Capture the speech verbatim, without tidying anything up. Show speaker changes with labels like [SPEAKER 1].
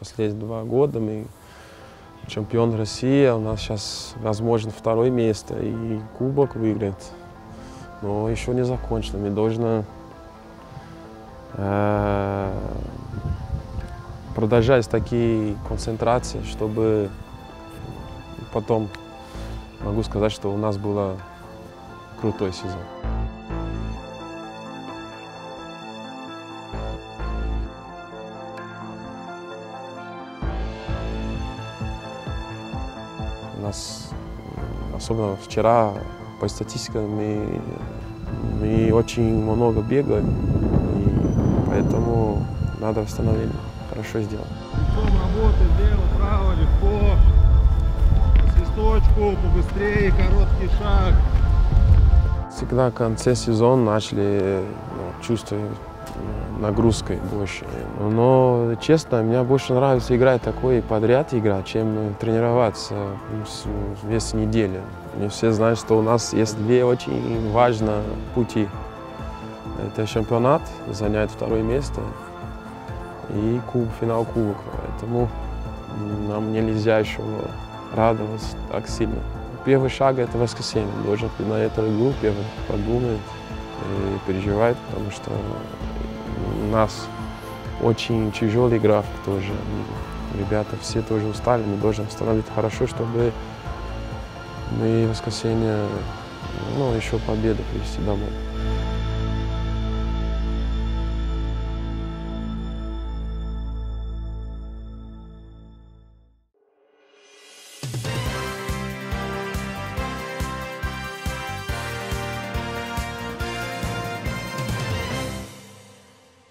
[SPEAKER 1] последние два года мы чемпион России, у нас сейчас возможно второе место и кубок выиграть. Но еще не закончено. Мы должны э, продолжать такие концентрации, чтобы потом могу сказать, что у нас был крутой сезон. У нас, особенно вчера, по статистике, мы, мы очень много бегаем, и поэтому надо восстановление хорошо сделать.
[SPEAKER 2] Работает лево, право, легко, по свисточку, побыстрее, короткий шаг.
[SPEAKER 1] Всегда в конце сезона начали ну, чувствовать нагрузкой больше. Но, честно, мне больше нравится играть такой подряд играть, чем тренироваться весь неделю. Не все знают, что у нас есть две очень важные пути. Это чемпионат, занять второе место, и куб, финал кубка. Поэтому нам нельзя еще радоваться так сильно. Первый шаг – это воскресенье. Должен на эту игру первый подумать и переживать, потому что у нас очень тяжелый график тоже. Ребята все тоже устали, мы должны восстановить хорошо, чтобы мы в воскресенье ну, еще победу привезти домой.